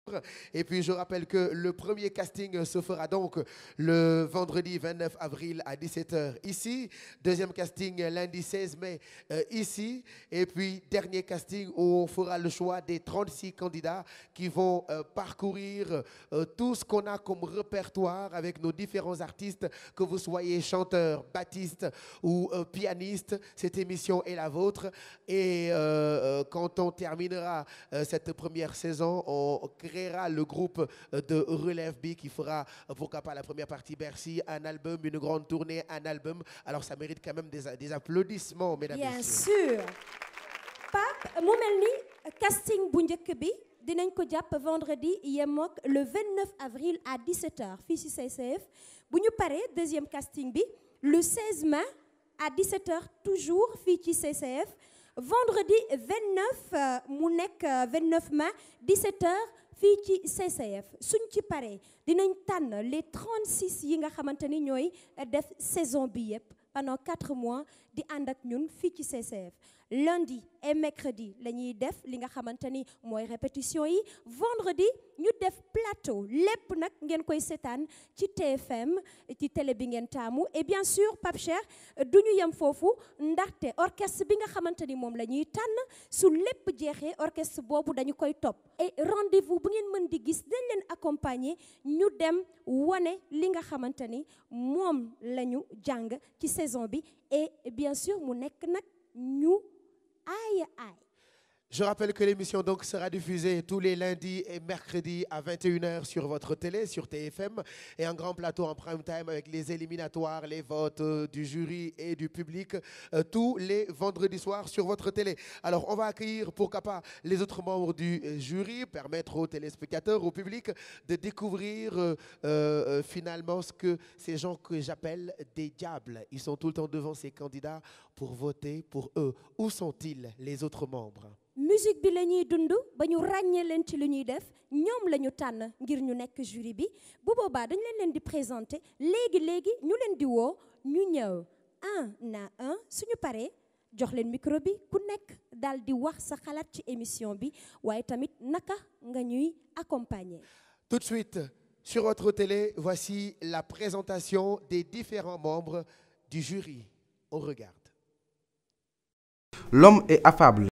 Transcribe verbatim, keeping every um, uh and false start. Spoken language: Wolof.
Et puis je rappelle que le premier casting se fera donc le vendredi vingt-neuf avril à dix-sept heures ici. Deuxième casting lundi seize mai euh, ici. Et puis dernier casting où on fera le choix des trente-six candidats qui vont euh, parcourir euh, tout ce qu'on a comme répertoire avec nos différents artistes, que vous soyez chanteur, bassiste ou euh, pianiste. Cette émission est la vôtre. Et euh, euh, quand on terminera euh, cette première saison, on créera le groupe de Relève B qui fera, pourquoi pas, la première partie Bercy, un album, une grande tournée, un album. Alors ça mérite quand même des, des applaudissements, mesdames et messieurs. Bien sûr. Pape, mu mel ni casting bu njëkk bi dinañ ko jàpp vendredi yemook le vingt-neuf avril à dix-sept heures fii ci C C F. Bu ñu paree deuxième casting bi le seize mai à dix-sept heures toujours fii ci C C F. Vendredi vingt-neuf mu nekk vingt-neuf mai dix-sept heures fii ci C C F. Suñ ci paree dinañ tànn les trente-six yi nga xamante ni ñooy def saison bi yëpp pendant quatre mois di ànd ak ñun fii ci C C F. Lundi et mercredi la ñuy def li nga xamante ni mooy répétition yi. Vendredi ñu def plateau lépp nag ngeen koy seetaan ci T F M ci télé bi ngeen taamu. Et bien sûr Pape Cheikh du ñu yem foofu ndaxte orchestre bi nga xamante ni moom la ñuy tànn su lépp jeexee orchestre boobu dañu koy topp. Et rendez-vous bu ngeen mën di gis dañ leen accompagner ñu dem wane li nga xamante ni moom la ñu jàng ci saison bi. Et bien sûr mu nekk nag ñu aïe aïe. Je rappelle que l'émission donc sera diffusée tous les lundis et mercredis à vingt et une heures sur votre télé, sur T F M, et un grand plateau en prime time avec les éliminatoires, les votes euh, du jury et du public, euh, tous les vendredis soirs sur votre télé. Alors on va accueillir pourquoi pas les autres membres du euh, jury, permettre aux téléspectateurs, au public de découvrir euh, euh, finalement ce que ces gens que j'appelle des diables. Ils sont tout le temps devant ces candidats pour voter pour eux. Où sont-ils les autres membres? Musique bi la ñuy dund ba ñu ràññee leen ci lu ñuy def ñoom la ñu tànn ngir ñu nekk jury bi bu boobaa dañ leen leen di présenter léegi léegi ñu leen di woo ñu ñëw un à un suñu paree jox leen micro bi ku nekk daal di wax sa xalaat ci émission bi waaye tamit naka nga ñuy accompagner. Tout de suite sur votre télé, voici la présentation des différents membres du jury. On regarde. L'homme est affable.